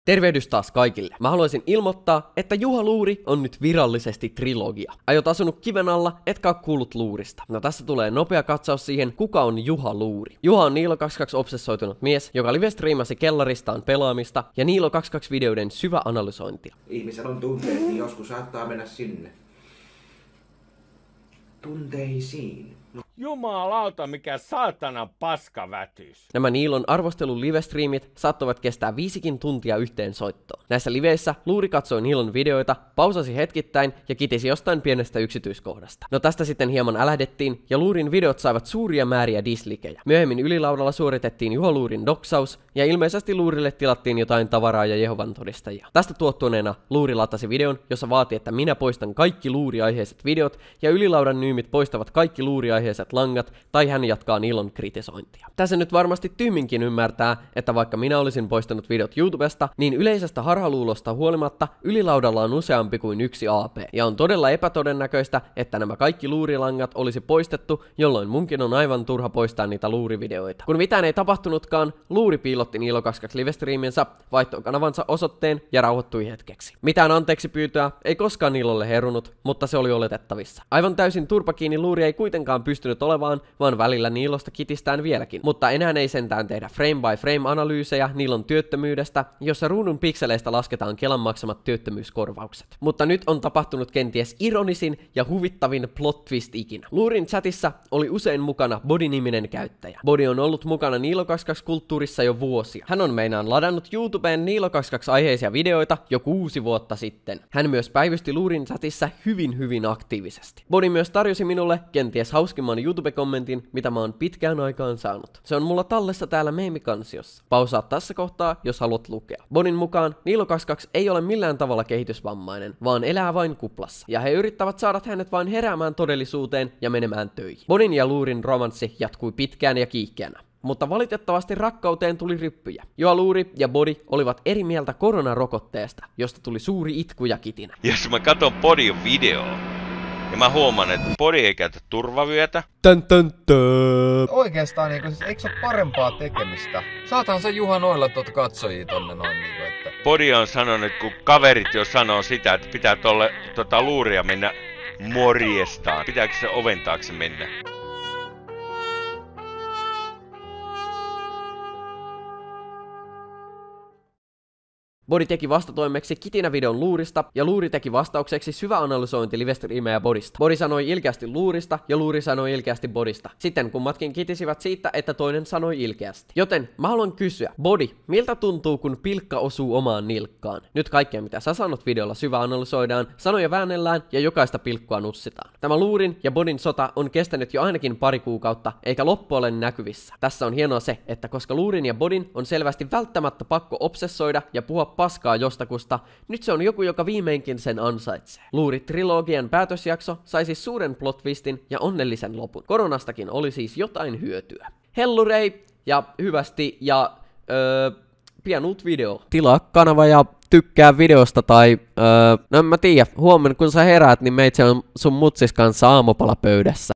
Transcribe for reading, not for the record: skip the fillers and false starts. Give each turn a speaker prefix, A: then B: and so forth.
A: Tervehdys taas kaikille. Mä haluaisin ilmoittaa, että Juha Luuri on nyt virallisesti trilogia. Aiot asunut kiven alla, etkä oo kuullut Luurista. No tässä tulee nopea katsaus siihen, kuka on Juha Luuri. Juha on Niilo22 obsessoitunut mies, joka live-striimasi kellaristaan pelaamista ja Niilo22-videoiden syvä analysointia.
B: Ihmisellä on tunteet, niin joskus saattaa mennä sinne. Tunteisiin.
C: Jumalauta, mikä saatanan paskavätys.
A: Nämä Niilon arvostelun live-striimit saattoivat kestää 5 tuntia yhteen soittoon. Näissä liveissä Luuri katsoi Niilon videoita, pausasi hetkittäin ja kitisi jostain pienestä yksityiskohdasta. No tästä sitten hieman älähdettiin ja Luurin videot saivat suuria määriä dislikejä. Myöhemmin ylilaudalla suoritettiin Juha Luurin doksaus ja ilmeisesti Luurille tilattiin jotain tavaraa ja Jehovan todistajia. Tästä tuottuneena Luuri latasi videon, jossa vaati, että minä poistan kaikki Luuri-aiheiset videot ja ylilaudan nyymit poistavat kaikki Luuri-aiheiset langat tai hän jatkaa Niilon kritisointia. Tässä nyt varmasti tyhminkin ymmärtää, että vaikka minä olisin poistanut videot YouTubesta, niin yleisestä harhaluulosta huolimatta ylilaudalla on useampi kuin yksi AP. Ja on todella epätodennäköistä, että nämä kaikki luurilangat olisi poistettu, jolloin munkin on aivan turha poistaa niitä luurivideoita. Kun mitään ei tapahtunutkaan, Luuri piilotti Niilo22 live-striiminsä, vaihtoi kanavansa osoitteen ja rauhoittui hetkeksi. Mitään anteeksi pyytöä ei koskaan Niilolle herunut, mutta se oli oletettavissa. Aivan täysin turpakiinni Luuri ei kuitenkaan pystynyt olevaan, vaan välillä Niilosta kitistään vieläkin. Mutta enää ei sentään tehdä frame by frame analyysejä Niilon työttömyydestä, jossa ruudun pikseleistä lasketaan Kelan maksamat työttömyyskorvaukset. Mutta nyt on tapahtunut kenties ironisin ja huvittavin plot twist ikinä. Luurin chatissa oli usein mukana Body-niminen käyttäjä. Body on ollut mukana Niilo22-kulttuurissa jo vuosia. Hän on meinaan ladannut YouTubeen Niilo22-aiheisia videoita jo 6 vuotta sitten. Hän myös päivysti Luurin chatissa hyvin aktiivisesti. Body myös tarjosi minulle kenties hauskimman YouTube-kommentin, mitä mä oon pitkään aikaan saanut. Se on mulla tallessa täällä meemikansiossa. Pausaa tässä kohtaa, jos haluat lukea. Bodin mukaan Niilo22 ei ole millään tavalla kehitysvammainen, vaan elää vain kuplassa. Ja he yrittävät saada hänet vain heräämään todellisuuteen ja menemään töihin. Bodin ja Luurin romanssi jatkui pitkään ja kiihkeänä. Mutta valitettavasti rakkauteen tuli ryppyjä. Juha Luuri ja Body olivat eri mieltä koronarokotteesta, josta tuli suuri itku ja kitinä.
C: Jos mä katon Bodyn videoa, ja mä huomaan, että Body ei käytä turvavyötä.
D: Oikeastaan siis, eikö se ole parempaa tekemistä? Saatahan se Juha noilla katsojia tonne noin että...
C: Body on sanonut, kun kaverit jo sanoo sitä, että pitää tolle Luuria mennä morjestaan. Pitääkö se oven taakse mennä?
A: Body teki vastatoimeksi kitinävideon Luurista, ja Luuri teki vastaukseksi syvä analysointi live-striimejä Bodysta. Body sanoi ilkeästi Luurista, ja Luuri sanoi ilkeästi Bodysta. Sitten kummatkin kitisivät siitä, että toinen sanoi ilkeästi. Joten mä haluan kysyä, Body, miltä tuntuu, kun pilkka osuu omaan nilkkaan? Nyt kaikkea, mitä sä sanot videolla syvä analysoidaan, sanoja väännellään, ja jokaista pilkkua nussitaan. Tämä Luurin ja Bodyn sota on kestänyt jo ainakin pari kuukautta, eikä loppu ole näkyvissä. Tässä on hienoa se, että koska Luurin ja Bodyn on selvästi välttämättä pakko obsessoida ja puhua paskaa jostakusta, nyt se on joku, joka viimeinkin sen ansaitsee. Luuri-trilogian päätösjakso sai siis suuren plot twistin ja onnellisen lopun. Koronastakin oli siis jotain hyötyä. Hellurei ja hyvästi ja pian uut video. Tilaa kanava ja tykkää videosta tai no en mä tiedä, huomenna kun sä heräät, niin meitsi on sun mutsis kanssa aamupalapöydässä.